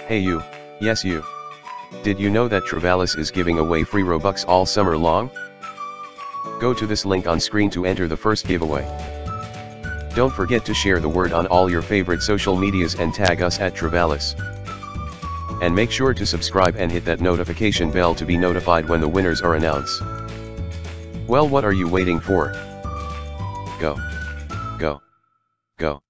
Hey you, yes you. Did you know that Trevaless is giving away free Robux all summer long? Go to this link on screen to enter the first giveaway. Don't forget to share the word on all your favorite social medias and tag us at Trevaless. And make sure to subscribe and hit that notification bell to be notified when the winners are announced. Well, what are you waiting for? Go. Go. Go.